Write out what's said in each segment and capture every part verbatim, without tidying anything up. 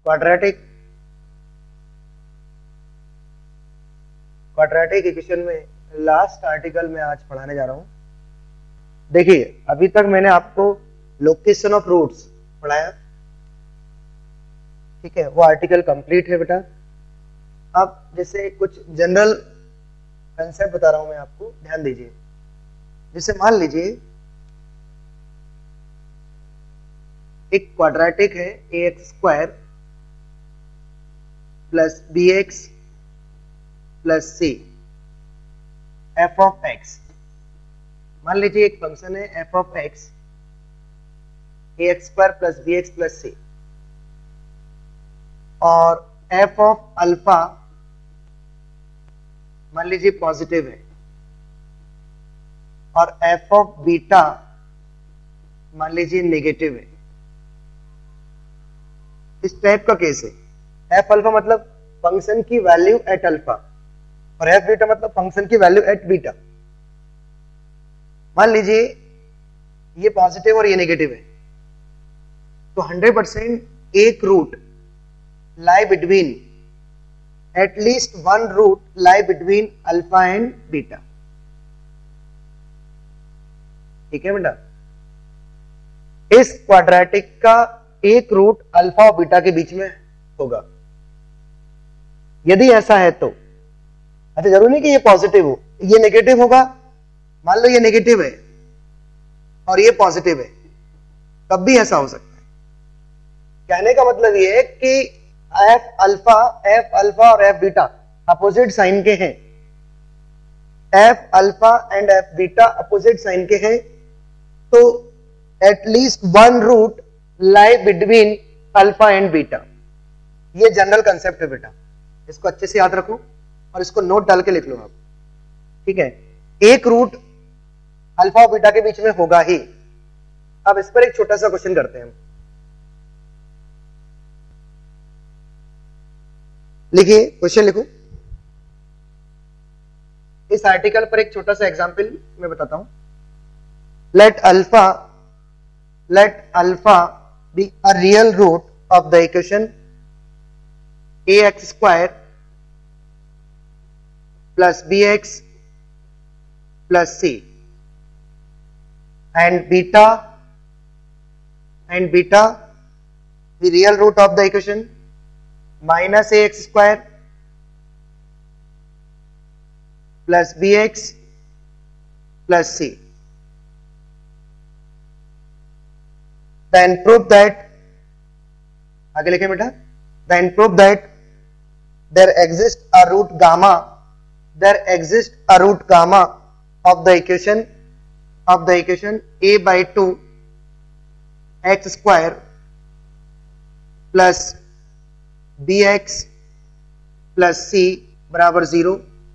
Quadratic quadratic equation में last article में आज पढ़ाने जा रहा हूं। देखिए अभी तक मैंने आपको लोकेशन ऑफ रूट्स पढ़ाया, ठीक है, वो आर्टिकल कंप्लीट है बेटा। अब जैसे कुछ जनरल कंसेप्ट बता रहा हूं मैं आपको, ध्यान दीजिए। जैसे मान लीजिए एक क्वाड्रेटिक है a x square plus b x plus c f of x. मान लीजिए एक फंक्शन है f of x a x square plus b x plus c, और एफ ऑफ अल्फा मान लीजिए पॉजिटिव है, और एफ ऑफ बीटा मान लीजिए नेगेटिव है। इस टाइप का केस है। एफ अल्फा मतलब फंक्शन की वैल्यू एट अल्फा, और एफ बीटा मतलब फंक्शन की वैल्यू एट बीटा। मान लीजिए ये पॉजिटिव और ये नेगेटिव है, तो हंड्रेड परसेंट एक root lie between, at least one root lie between alpha and beta. ठीक है बेटा, इस क्वाड्रेटिक का एक रूट अल्फा और बीटा के बीच में होगा। यदि ऐसा है तो, अच्छा जरूरी नहीं कि ये पॉजिटिव हो, ये नेगेटिव होगा। मान लो ये नेगेटिव है और ये पॉजिटिव है, तब भी ऐसा हो सकता है। कहने का मतलब ये है कि एफ अल्फा एफ अल्फा और एफ बीटा अपोजिट साइन के हैं। F alpha and f beta opposite sign के हैं, तो at least one root lie between alpha and beta. ये जनरल कंसेप्ट है बेटा, इसको अच्छे से याद रखो और इसको नोट डाल के लिख लो आप, ठीक है। एक रूट अल्फा और बीटा के बीच में होगा ही। अब इस पर एक छोटा सा क्वेश्चन करते हैं। लिखिए, क्वेश्चन लिखो। इस आर्टिकल पर एक छोटा सा एग्जांपल मैं बताता हूं। Let alpha let alpha be a real root of the equation a x square plus b x plus c, and beta and beta the real root of the equation minus ax square plus bx plus c. Then prove that, आगे लिखें बेटा, then prove that there exists a root gamma there exists a root gamma of the equation of the equation a by two x square plus bx plus c बराबर zero.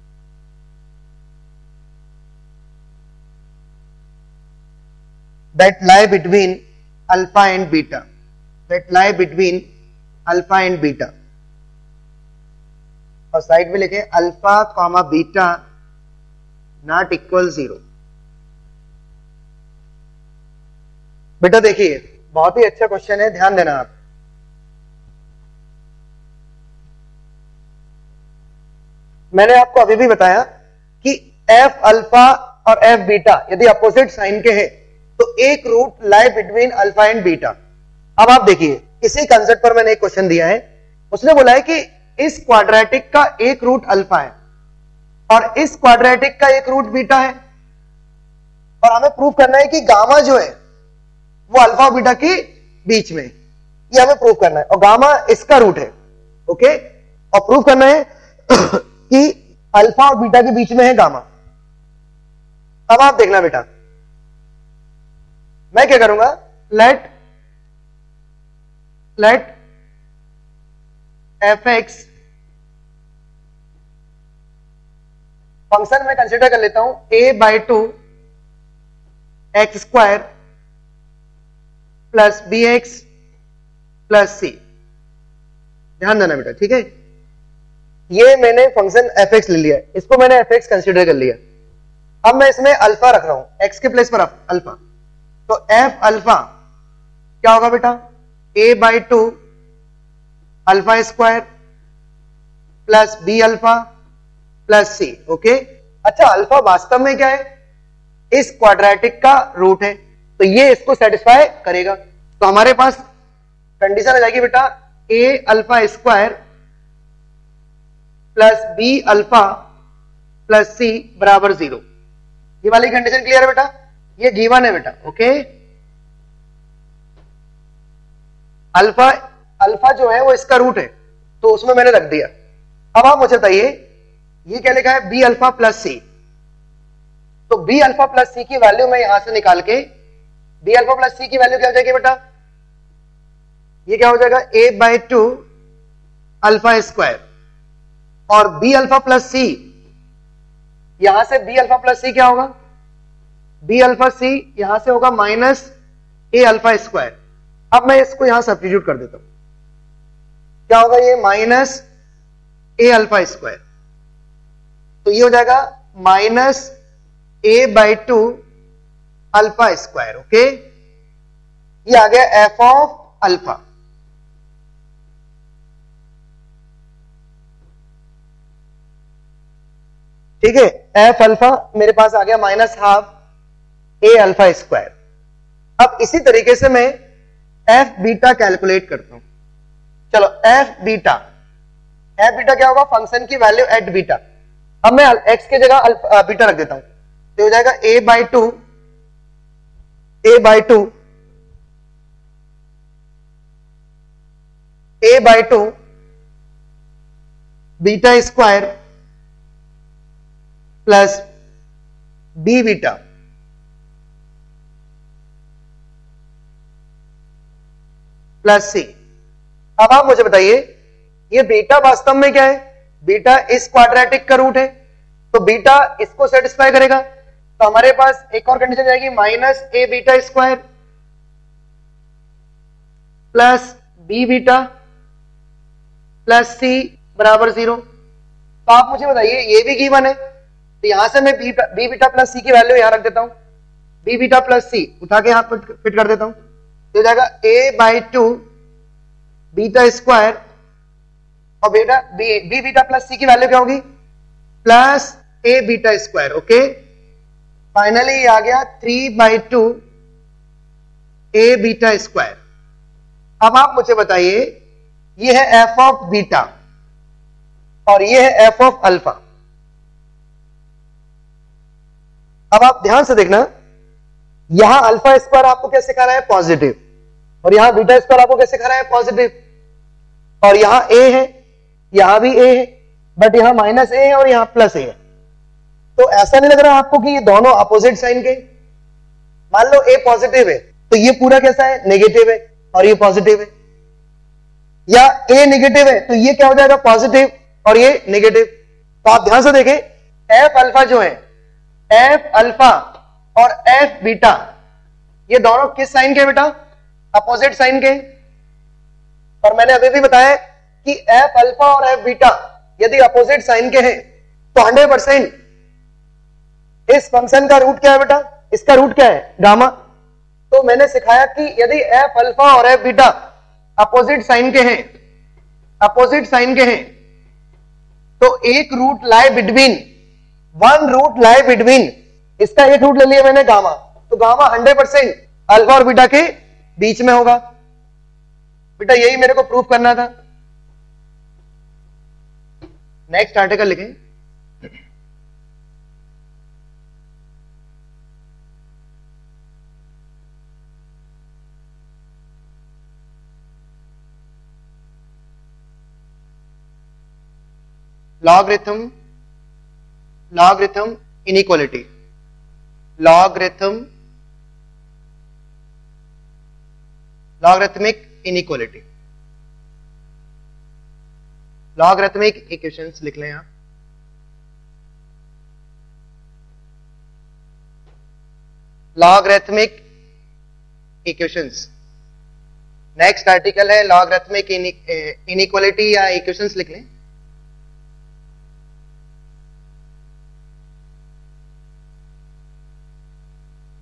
that lie between alpha and beta that lie between alpha and beta, और side में लिखे alpha comma beta not equal zero. बेटा देखिए बहुत ही अच्छा question है, ध्यान देना आप। मैंने आपको अभी भी बताया कि एफ अल्फा और एफ बीटा यदि अपोजिट साइन के हैं तो एक root lie between alpha and beta. अब आप देखिए इसी कंसेप्ट पर मैंने एक क्वेश्चन दिया है। उसने बोला है कि इस क्वाड्रेटिक का एक रूट अल्फा है और इस क्वाड्रेटिक का एक रूट बीटा है, और हमें प्रूव करना है कि गामा जो है वो अल्फा और बीटा के बीच में, ये हमें प्रूव करना है, और गामा इसका रूट है। ओके, और प्रूव करना है कि अल्फा और बीटा के बीच में है गामा। अब आप देखना बेटा, मैं क्या करूंगा, let let f x function में कंसिडर कर लेता हूं a by two x square plus b x plus c. ध्यान देना बेटा, ठीक है। ये मैंने फंक्शन एफ एक्स ले लिया, इसको मैंने एफ एक्स कंसिडर कर लिया। अब मैं इसमें अल्फा रख रहा हूं, एक्स के प्लेस पर अल्फा, तो एफ अल्फा क्या होगा बेटा, a by two alpha square plus b alpha plus c. Okay, अच्छा अल्फा वास्तव में क्या है? इस क्वाड्रेटिक का रूट है, तो ये इसको सेटिस्फाई करेगा। तो हमारे पास कंडीशन आ जाएगी बेटा a alpha square plus b alpha plus c बराबर जीरो। ये वाली कंडीशन क्लियर है बेटा? ये गिवन है बेटा। ओके, अल्फा अल्फा जो है वो इसका रूट है, तो उसमें मैंने रख दिया। अब आप मुझे बताइए ये क्या लिखा है? B alpha plus c. तो बी अल्फा प्लस सी की वैल्यू मैं यहां से निकाल के, बी अल्फा प्लस सी की वैल्यू क्या हो जाएगी बेटा? ये क्या हो जाएगा? A by two alpha square, और बी अल्फा प्लस सी, यहां से बी अल्फा प्लस सी क्या होगा? बी अल्फा सी यहां से होगा माइनस ए अल्फा स्क्वायर। अब मैं इसको यहां सब्स्टिट्यूट कर देता हूं, क्या होगा? ये माइनस ए अल्फा स्क्वायर, तो ये हो जाएगा minus a by two alpha square. Okay, ये आ गया एफ ऑफ अल्फा। ठीक है, एफ अल्फा मेरे पास आ गया minus half a alpha square. अब इसी तरीके से मैं एफ बीटा कैलकुलेट करता हूं। चलो एफ बीटा, एफ बीटा क्या होगा? फंक्शन की वैल्यू एट बीटा। अब मैं एक्स की जगह बीटा रख देता हूं, तो हो जाएगा a by two, a by two, a by two beta square plus b beta plus c. अब आप मुझे बताइए ये बीटा वास्तव में क्या है? बीटा इस क्वाड्रेटिक का रूट है, तो बीटा इसको सेटिस्फाई करेगा। तो हमारे पास एक और कंडीशन जाएगी minus a beta square plus b beta plus c बराबर जीरो। तो आप मुझे बताइए ये भी गिवन है, तो यहां से मैं बी बीटा प्लस सी की वैल्यू यहां रख देता हूं, बी बीटा प्लस सी उठा के यहां फिट कर देता हूं, तो हो जाएगा a by two beta square, और बेटा b b beta plus c की वैल्यू क्या होगी? Plus a beta square. Okay, finally ये आ गया three by two a beta square. अब आप मुझे बताइए ये है एफ ऑफ बीटा और ये है एफ ऑफ अल्फा। अब आप ध्यान से देखना, यहां अल्फा स्क्वायर आपको क्या सिखा रहा है? पॉजिटिव, और यहां बीटा स्क्वायर आपको क्या सिखा रहा है? पॉजिटिव, और यहां ए है, यहां भी ए है, बट यहां माइनस ए है और यहां प्लस ए है। तो ऐसा नहीं लग रहा आपको कि ये दोनों अपोजिट साइन के? मान लो ए पॉजिटिव है तो ये पूरा कैसा है? नेगेटिव है, और ये पॉजिटिव है। या ए नेगेटिव है तो ये क्या हो जाएगा? पॉजिटिव, और ये नेगेटिव। तो आप ध्यान से देखें, एफ अल्फा जो है, एफ अल्फा और एफ बीटा, ये दोनों किस साइन के बेटा? अपोजिट साइन के। और मैंने अभी भी बताया कि एफ अल्फा और एफ बीटा यदि अपोजिट साइन के हैं तो हंड्रेड परसेंट इस फंक्शन का रूट क्या है बेटा? इसका रूट क्या है? गामा। तो मैंने सिखाया कि यदि एफ अल्फा और एफ बीटा अपोजिट साइन के हैं, अपोजिट साइन के हैं, तो एक root lie between, one root lie between, इसका एक रूट ले लिया मैंने गामा, तो गामा हंड्रेड परसेंट अल्फा और बीटा के बीच में होगा। बेटा यही मेरे को प्रूफ करना था। नेक्स्ट आर्टिकल लिखें। Logarithm, logarithm inequality, logarithm, logarithmic inequality, logarithmic equations लिख लें आप। लॉगरिथमिक इक्वेशंस, नेक्स्ट आर्टिकल है लॉगरिथमिक इनइक्वालिटी या इक्वेशंस लिख लें।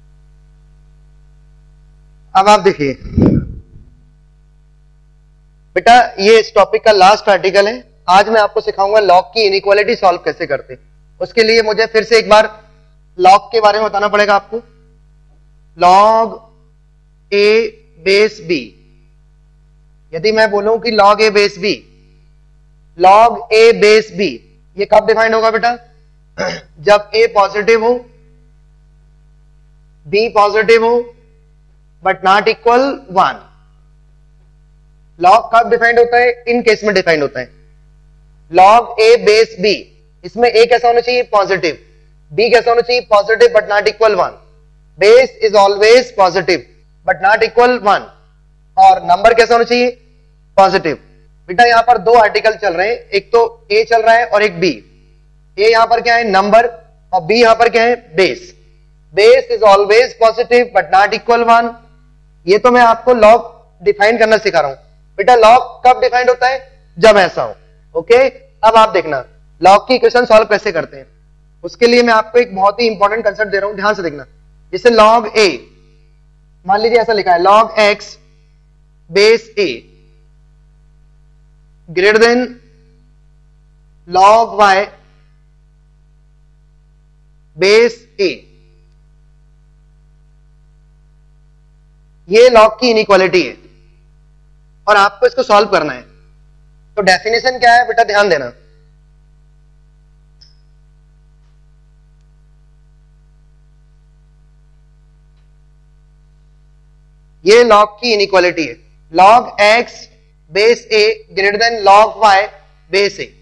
अब आप देखिए बेटा ये इस टॉपिक का लास्ट आर्टिकल है। आज मैं आपको सिखाऊंगा लॉग की इनइक्वालिटी सॉल्व कैसे करते। उसके लिए मुझे फिर से एक बार लॉग के बारे में बताना पड़ेगा आपको। लॉग ए बेस बी, यदि मैं बोलूं कि log a base b, log a base b, ये कब डिफाइंड होगा बेटा? जब ए पॉजिटिव हो, बी पॉजिटिव हो but not equal one. Log कब डिफाइंड होता है? इन केस में डिफाइंड होता है। लॉग ए बेस बी, इसमें ए कैसा होना चाहिए? पॉजिटिव। बी कैसा होना चाहिए? Positive but not equal one. Base is always positive but not equal one. और नंबर कैसा होना चाहिए? पॉजिटिव। बेटा यहां पर दो आर्टिकल चल रहे हैं, एक तो ए चल रहा है और एक बी। ए यहां पर क्या है? नंबर, और बी यहां पर क्या है? Base. Base is always positive but not equal one. ये तो मैं आपको लॉग डिफाइन करना सिखा रहा हूं। बेटा लॉग कब डिफाइंड होता है? जब ऐसा हो। ओके, अब आप देखना लॉग की इक्वेशन सॉल्व कैसे करते हैं। उसके लिए मैं आपको एक बहुत ही इंपॉर्टेंट कंसेप्ट दे रहा हूं, ध्यान से देखना। जैसे लॉग ए, मान लीजिए ऐसा लिखा है, log x base a greater than log y base a. ये लॉग की इनइक्वालिटी है और आपको इसको सॉल्व करना है। तो डेफिनेशन क्या है बेटा? ध्यान देना। ये लॉग की इनइक्वालिटी है। Log x base a greater than log y base a,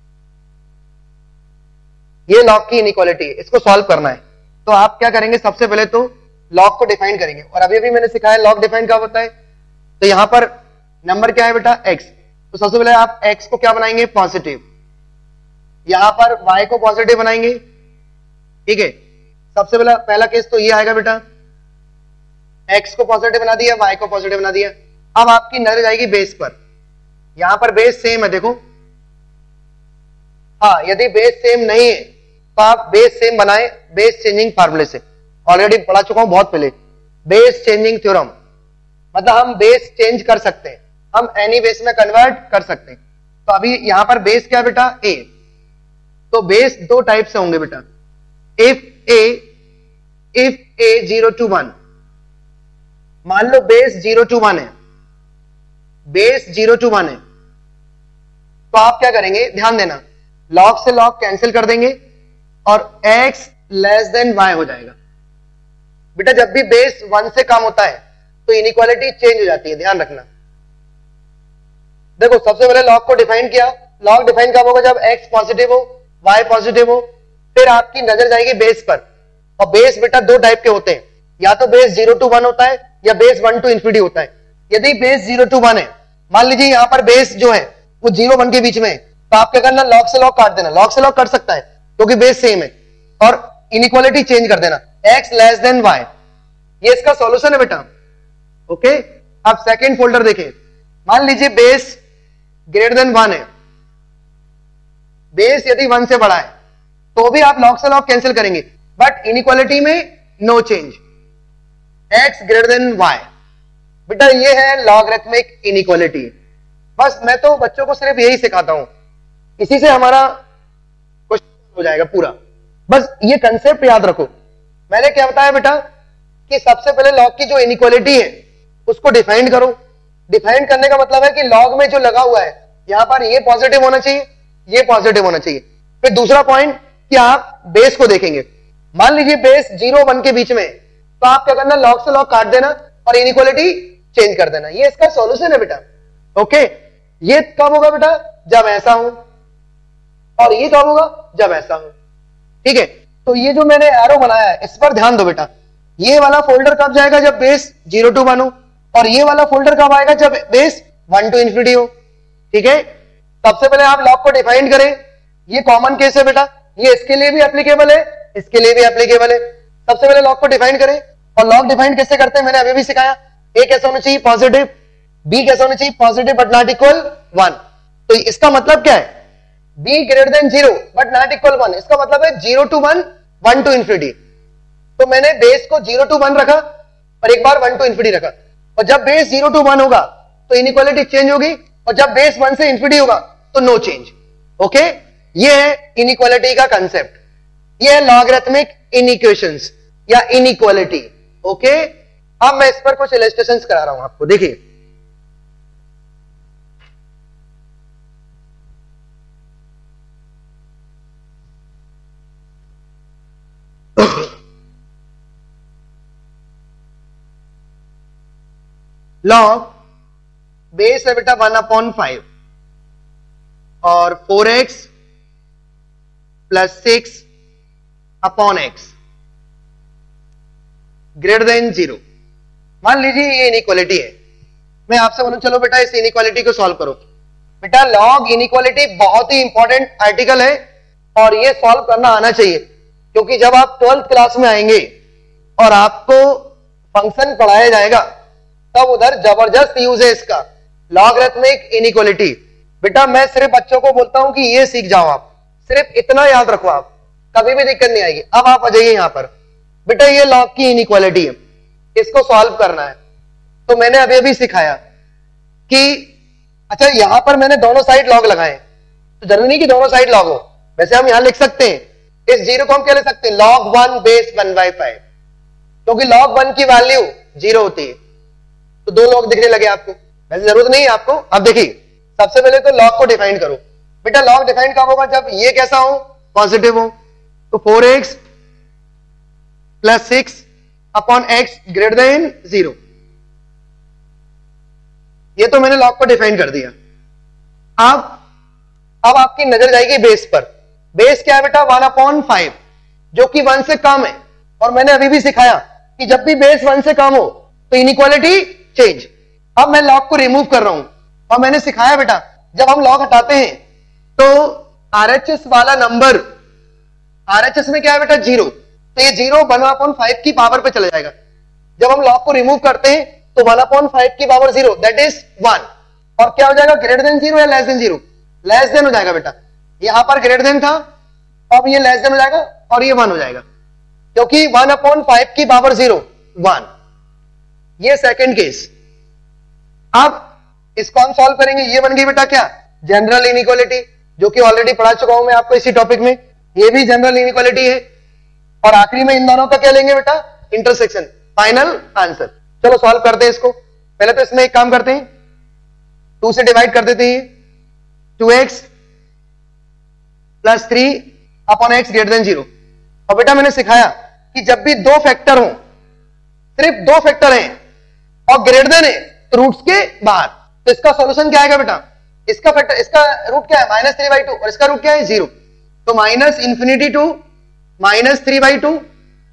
ये लॉग की इनइक्वालिटी है। इसको सॉल्व करना है तो आप क्या करेंगे? सबसे पहले तो लॉग को डिफाइन करेंगे। और अभी अभी मैंने सिखाया लॉग डिफाइन कब होता है। तो यहां पर नंबर क्या है बेटा? एक्स। तो सबसे पहले आप एक्स को क्या बनाएंगे? पॉजिटिव। यहां पर वाई को पॉजिटिव बनाएंगे, ठीक है। सबसे पहला पहला केस तो ये आएगा बेटा, एक्स को पॉजिटिव बना दिया, वाई को पॉजिटिव बना दिया। अब आपकी नजर जाएगी बेस पर। यहां पर बेस सेम है, देखो। हाँ, यदि बेस सेम नहीं है तो आप बेस सेम बनाए बेस चेंजिंग फार्मूले से। ऑलरेडी पढ़ा चुका हूं बहुत पहले, बेस चेंजिंग थ्योरम। मतलब हम बेस चेंज कर सकते हैं, हम एनी बेस में कन्वर्ट कर सकते हैं। तो अभी यहां पर बेस क्या बेटा? ए। तो बेस दो टाइप से होंगे बेटा। If a if a zero to one, मान लो बेस जीरो टू वन है, बेस जीरो टू वन है, तो आप क्या करेंगे? ध्यान देना, लॉग से लॉग कैंसिल कर देंगे और x लेस देन y हो जाएगा। बेटा जब भी बेस वन से कम होता है तो इनइक्वालिटी चेंज हो जाती है, ध्यान रखना। देखो सबसे पहले लॉग को डिफाइन किया। लॉग डिफाइन कब होगा? जब x पॉजिटिव हो, y पॉजिटिव हो। फिर आपकी नजर जाएगी बेस पर, और बेस बेटा दो टाइप के होते हैं, या तो बेस जीरो टू वन होता है या बेस वन टू इंफिनिटी होता है। यदि बेस जीरो टू वन है, मान लीजिए यहां पर बेस जो है वो जीरो वन के बीच में है, तो आप क्या करना? लॉग से लॉग काट देना। लॉग से लॉग कर सकता है क्योंकि बेस सेम है, और इनइक्वालिटी चेंज कर देना, x लेस देन y। ये इसका सॉल्यूशन है बेटा। ओके, अब सेकंड फोल्डर देखें। मान लीजिए बेस ग्रेटर देन वन है, बेस यदि वन से बड़ा है तो भी आप लॉग से लॉग कैंसिल करेंगे, बट इनइक्वालिटी में no change, x greater than y। बेटा ये है लॉगरिथमिक इनइक्वालिटी। बस मैं तो बच्चों को सिर्फ यही सिखाता हूं, इसी से हमारा क्वेश्चन हो जाएगा पूरा। बस ये कंसेप्ट याद रखो। मैंने क्या बताया बेटा कि सबसे पहले लॉग की जो इनइक्वालिटी है उसको डिफाइन करो। डिफाइन करने का मतलब है कि लॉग में जो लगा हुआ है यहां पर ये पॉजिटिव होना चाहिए, ये पॉजिटिव होना चाहिए। फिर दूसरा पॉइंट कि आप बेस को देखेंगे। मान लीजिए बेस जीरो वन के बीच में, तो आप क्या करना? लॉग से लॉग काट देना और इनइक्वालिटी चेंज कर देना। ये इसका सॉल्यूशन है बेटा। ओके, ये कब होगा बेटा? जब ऐसा हो, और ये कब होगा? जब ऐसा हो। ठीक है, तो ये जो मैंने एरो बनाया है इस पर ध्यान दो बेटा। ये वाला फोल्डर कब जाएगा? जब बेस जीरो टू वन हो, और ये वाला फोल्डर कब आएगा? जब बेस वन टू इंफिनिटी हो। ठीक है, सबसे पहले आप लॉग को डिफाइन करें। ये कॉमन केस है बेटा, ये इसके लिए भी एप्लीकेबल है, इसके लिए भी एप्लीकेबल है। सबसे पहले लॉग को डिफाइन करें, और लॉग डिफाइन कैसे करते हैं मैंने अभी भी सिखाया। ए कैसा होना चाहिए? पॉजिटिव। बी कैसा होना चाहिए? Positive but not equal one. तो इसका मतलब क्या है? B greater than zero but not equal one. इसका मतलब है zero to one, one to infinity. तो मैंने बेस को जीरो टू वन रखा, और एक बार वन टू इंफिनिटी रखा, और जब बेस जीरो टू वन होगा तो इनइक्वालिटी चेंज होगी और जब बेस वन से इंफिनिटी होगा तो नो चेंज। ओके, ये है इनइक्वालिटी का कंसेप्ट, ये है लॉगरिथमिक इनइक्वेशंस या इनइक्वालिटी। ओके, अब मैं इस पर कुछ इलस्ट्रेशंस करा रहा हूं आपको, देखिए। लॉग बेस है बेटा वन अपॉन फाइव और four x plus six upon x greater than zero. मान लीजिए ये इनइक्वालिटी है, मैं आपसे बोलूं चलो बेटा इस इनइक्वालिटी को सॉल्व करो। बेटा लॉग इनइक्वालिटी बहुत ही इंपॉर्टेंट आर्टिकल है और ये सॉल्व करना आना चाहिए, क्योंकि जब आप ट्वेल्थ क्लास में आएंगे और आपको फंक्शन पढ़ाया जाएगा तब उधर जबरदस्त यूज है इसका, लॉगरिथमिक इनइक्वालिटी। बेटा मैं सिर्फ बच्चों को बोलता हूं कि ये सीख जाओ, आप सिर्फ इतना याद रखो, आप कभी भी दिक्कत नहीं आएगी। अब आप आ जाइए यहां पर, बेटा ये लॉग की इनइक्वालिटी है, इसको सॉल्व करना है। तो मैंने अभी अभी सिखाया कि अच्छा यहां पर मैंने दोनों साइड लॉग लगाए, तो जरूरी नहीं कि दोनों साइड लॉग हो, वैसे हम यहां लिख सकते हैं इस जीरो को हम क्या लिख सकते हैं, log one base one by five, क्योंकि लॉग वन की वैल्यू जीरो होती है। तो दो लॉग दिखने लगे आपको, वैसे जरूरत नहीं है आपको। अब देखिए सबसे पहले तो लॉग को डिफाइन करो। बेटा लॉग डिफाइन कब होगा, जब ये कैसा हो, पॉजिटिव हो। तो four x plus six upon x greater than zero, ये तो मैंने लॉग को डिफाइन कर दिया। अब अब आपकी नजर जाएगी बेस पर। बेस क्या है बेटा, वन अपॉन फाइव, जो कि वन से कम है। और मैंने अभी भी सिखाया कि जब भी बेस वन से कम हो तो इनइक्वालिटी चेंज। अब मैं लॉग को रिमूव कर रहा हूं और मैंने सिखाया बेटा जब हम लॉग हटाते हैं तो आरएचएस वाला नंबर, आरएचएस में क्या है बेटा, जीरो, तो ये जीरो वन अपॉन फाइव की पावर पे चला जाएगा। जब हम लॉग को रिमूव करते हैं तो वन अपॉन फाइव की power zero, that is one. और क्या हो जाएगा, ग्रेटर देन जीरो या less than zero, less than हो जाएगा बेटा। यहां पर ग्रेटर देन था, अब ये लेस देन हो जाएगा और ये वन हो जाएगा, क्योंकि वन अपॉन फाइव की पावर जीरो वन। ये सेकंड केस। अब इसको हम सॉल्व करेंगे, ये बन गई बेटा क्या, जनरल इनइक्वालिटी, जो कि ऑलरेडी पढ़ा चुका हूं मैं आपको इसी टॉपिक में। ये भी जनरल इनइक्वालिटी है। और आखिरी में इन दोनों का क्या लेंगे बेटा, इंटरसेक्शन, फाइनल आंसर। चलो सॉल्व करते हैं इसको। पहले तो इसमें एक काम करते हैं, टू से डिवाइड कर देते हैं, two x plus three upon x greater than zero. और बेटा मैंने सिखाया कि जब भी दो फैक्टर हो, सिर्फ दो फैक्टर हैं और ग्रेटर देन है तो रूट्स के बाहर, तो इसका सॉल्यूशन क्या आएगा बेटा, इसका फैक्टर, इसका रूट क्या है माइनस थ्री बाई टू और इसका रूट क्या है जीरो, तो minus infinity to minus three by two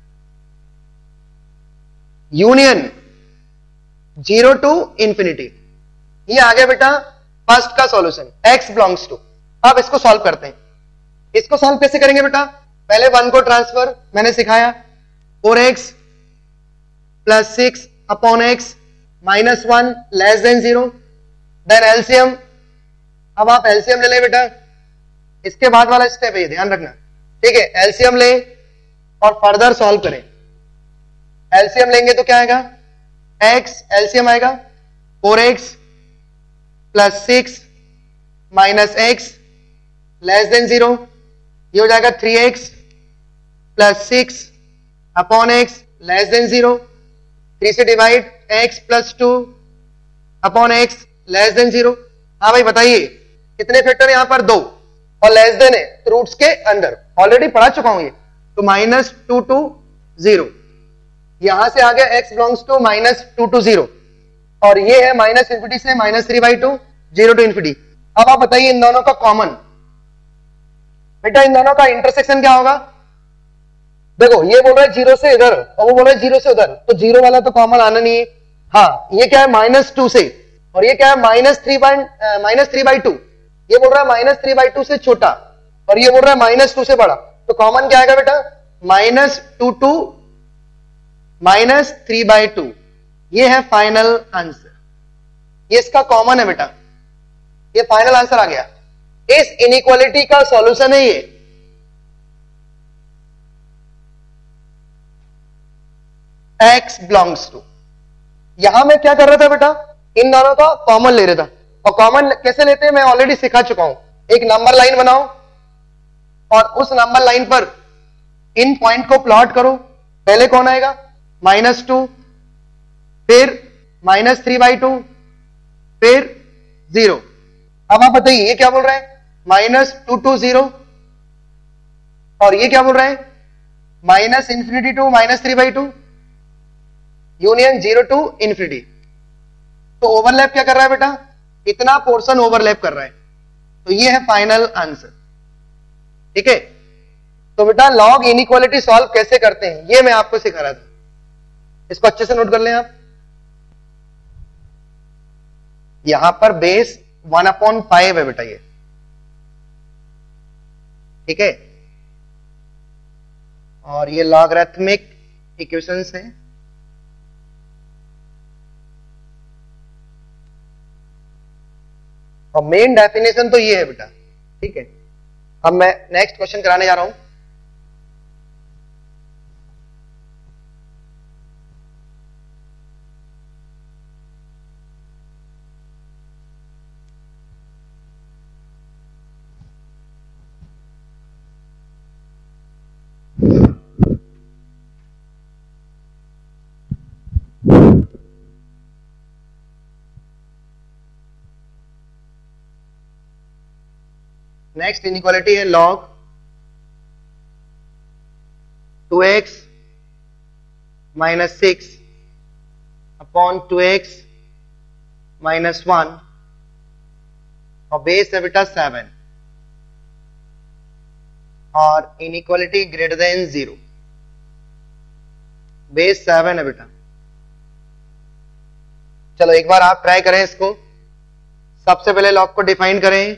union zero to infinity. ये आ गया बेटा फर्स्ट का सॉल्यूशन, एक्स बिलोंग्स टू। अब इसको सॉल्व करते हैं। इसको सॉल्व कैसे करेंगे बेटा, पहले वन को ट्रांसफर मैंने सिखाया, four x plus six upon x minus one less than zero, then LCM. अब आप एलसीएम ले ले बेटा, इसके बाद वाला स्टेप है, ध्यान रखना, ठीक है। एलसीएम ले और फर्दर सॉल्व करें। एलसीएम लेंगे तो क्या आएगा, एक्स एलसीएम आएगा four x plus six minus x less than zero, ये हो जाएगा three x plus six upon x less than zero. Three से divide, x plus two upon x less than zero. हाँ भाई बताइए कितने फैक्टर यहां पर, दो, और लेस देन है तो रूट्स के अंदर, ऑलरेडी पढ़ा चुका हूं ये, तो माइनस टू टू जीरो। यहां से आ गया x belongs to minus two to zero, और ये है माइनस इंफिनिटी से minus three by two, zero to infinity. अब आप बताइए इन दोनों का कॉमन, बेटा इन दोनों का इंटरसेक्शन क्या होगा। देखो ये बोल रहा है जीरो से इधर और वो बोल रहा है जीरो से उधर, तो जीरो वाला तो कॉमन आना नहीं है। हाँ ये क्या है माइनस टू से, और ये क्या है minus three by minus three by two, ये बोल रहा है माइनस थ्री बाई टू से छोटा और ये बोल रहा है माइनस टू से बड़ा, तो कॉमन क्या आएगा बेटा, minus two to minus three by two. ये है फाइनल आंसर, ये इसका कॉमन है बेटा, ये फाइनल आंसर आ गया। इस इनइक्वालिटी का सॉल्यूशन है ये। एक्स बिलोंग्स टू, यहां मैं क्या कर रहा था बेटा, इन दोनों का कॉमन ले रहा था, और कॉमन कैसे लेते हैं मैं ऑलरेडी सिखा चुका हूं। एक नंबर लाइन बनाओ और उस नंबर लाइन पर इन पॉइंट को प्लॉट करो। पहले कौन आएगा? माइनस टू, फिर माइनस थ्री बाई टू, फिर जीरो। अब आप बताइए ये क्या बोल रहा है? Minus two to zero. और ये क्या बोल रहा है? Minus infinity to minus three by two, union zero to infinity. तो ओवरलैप क्या कर रहा है बेटा? इतना पोर्शन ओवरलैप कर रहा है। तो ये है फाइनल आंसर। ठीक है, तो बेटा लॉग इनइक्वालिटी सॉल्व कैसे करते हैं ये मैं आपको सिखा रहा था, इसको अच्छे से नोट कर लें आप। यहां पर बेस वन अपॉन फाइव है बेटा ये, ठीक है, और ये लॉगरिथमिक इक्वेशंस हैं। और मेन डेफिनेशन तो ये है बेटा, ठीक है। अब मैं नेक्स्ट क्वेश्चन कराने जा रहा हूं। नेक्स्ट इनइक्वालिटी है log two x minus six upon two x minus one और बेस है बेटा सेवन और inequality greater than zero. Base seven है बेटा। चलो एक बार आप ट्राई करें इसको। सबसे पहले लॉग को डिफाइन करें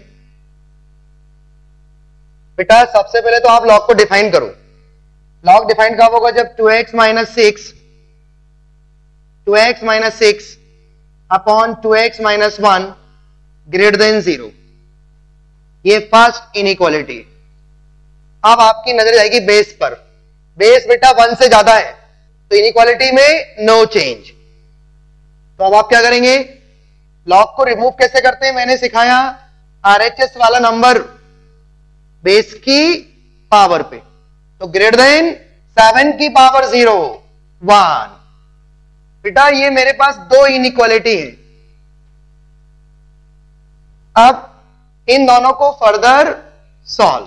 बेटा। सबसे पहले तो आप लॉग को डिफाइन करो। लॉग डिफाइन कब होगा? जब two x minus six two x minus six upon two x minus one greater than zero. ये फर्स्ट इनइक्वालिटी। अब आपकी नजर जाएगी बेस पर। बेस बेटा वन से ज्यादा है तो इनइक्वालिटी में नो चेंज। तो अब आप क्या करेंगे? लॉग को रिमूव कैसे करते हैं मैंने सिखाया। आरएचएस वाला नंबर बेस की पावर पे, तो ग्रेटर देन सेवन की पावर जीरो वन। बेटा ये मेरे पास दो इनइक्वालिटी है। अब इन दोनों को फर्दर सॉल्व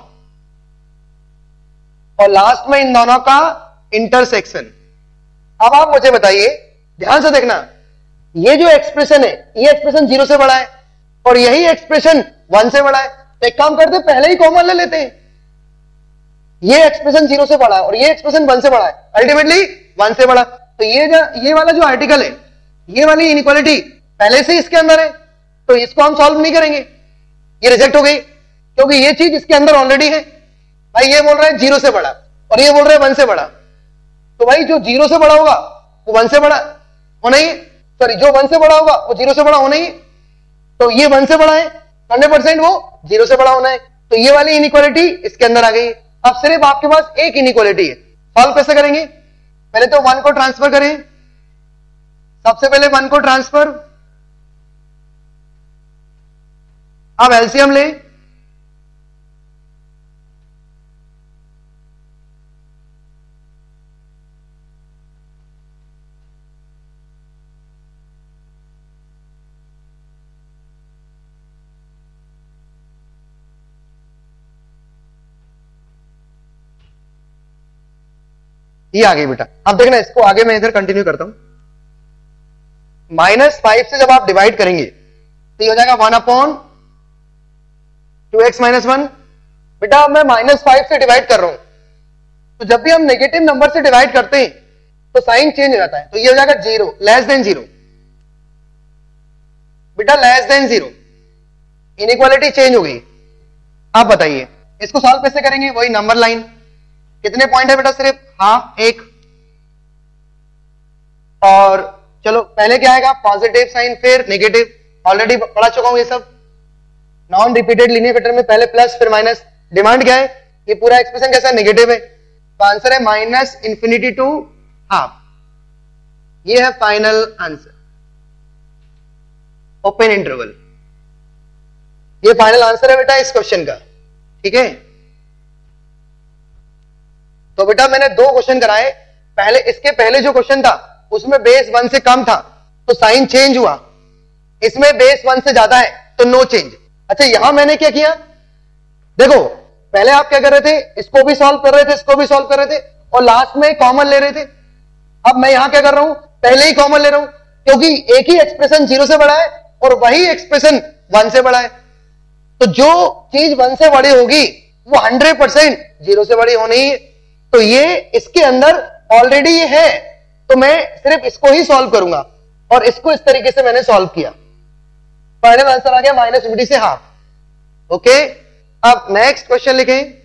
और लास्ट में इन दोनों का इंटरसेक्शन। अब आप मुझे बताइए, ध्यान से देखना, ये जो एक्सप्रेशन है ये एक्सप्रेशन जीरो से बड़ा है और यही एक्सप्रेशन वन से बड़ा है। तो एक काम करते हैं, पहले ही कॉमन ले लेते हैं। ये एक्सप्रेशन जीरो से बड़ा है और ये एक्सप्रेशन वन से बड़ा है, अल्टीमेटली वन से बड़ा। तो ये जो ये वाला जो आर्टिकल है, ये वाली इनइक्वालिटी पहले से इसके अंदर है तो इसको हम सॉल्व नहीं करेंगे, ये रिजेक्ट हो गई क्योंकि ये चीज इसके अंदर ऑलरेडी है। भाई ये बोल रहा है जीरो से बड़ा और ये बोल रहा है वन से बड़ा, तो भाई जो जीरो से बड़ा होगा वो वन से बड़ा होना ही, सॉरी जो वन से बड़ा होगा वो जीरो से बड़ा होना ही। तो ये वन से बड़ा है, हंड्रेड परसेंट वो जीरो से बड़ा होना है। तो ये वाली इनइक्वालिटी इसके अंदर आ गई। अब सिर्फ आपके पास एक इनइक्वालिटी है, सॉल्व कैसे करेंगे? पहले तो वन को ट्रांसफर करें। सबसे पहले वन को ट्रांसफर, अब एलसीएम ले। ये आ गई बेटा। अब देखना इसको आगे मैं इधर कंटिन्यू करता हूं। माइनस फाइव से जब आप डिवाइड करेंगे तो ये हो जाएगा one upon two x minus one. बेटा अब मैं माइनस फाइव से डिवाइड कर रहा हूं तो जब भी हम नेगेटिव नंबर से डिवाइड करते हैं तो साइन चेंज हो जाता है। तो ये हो जाएगा जीरो, लेस देन जीरो। बेटा less than zero, inequality change हो गई। आप बताइए इसको सॉल्व कैसे करेंगे? वही नंबर लाइन। कितने पॉइंट है बेटा? सिर्फ हाफ एक। और चलो पहले क्या आएगा? पॉजिटिव साइन फिर नेगेटिव, ऑलरेडी पढ़ा चुका हूं ये सब। नॉन रिपीटेड लीनियर वेक्टर में पहले प्लस फिर माइनस। डिमांड क्या है? ये पूरा एक्सप्रेशन कैसा है? नेगेटिव है। तो आंसर है माइनस इंफिनिटी टू हाफ। ये है फाइनल आंसर। Open interval. ये फाइनल आंसर है बेटा इस क्वेश्चन का, ठीक है। तो बेटा मैंने दो क्वेश्चन कराए, पहले इसके पहले जो क्वेश्चन था उसमें बेस वन से कम था तो साइन चेंज हुआ, इसमें बेस वन से ज्यादा है तो नो चेंज। अच्छा यहां मैंने क्या किया, देखो पहले आप क्या कर रहे थे, इसको भी सॉल्व कर रहे थे, इसको भी सॉल्व कर रहे थे और लास्ट में कॉमन ले रहे थे। अब मैं यहां क्या कर रहा हूं, पहले ही कॉमन ले रहा हूं क्योंकि एक ही एक्सप्रेशन जीरो से बड़ा है और वही एक्सप्रेशन वन से बड़ा है, तो जो चीज वन से बड़ी होगी वो हंड्रेड परसेंट जीरो से बड़ी होनी है। तो ये इसके अंदर ऑलरेडी ये है, तो मैं सिर्फ इसको ही सॉल्व करूंगा और इसको इस तरीके से मैंने सॉल्व किया। फाइनल आंसर आ गया माइनस फिफ्टी से हाफ। ओके, अब नेक्स्ट क्वेश्चन लिखें।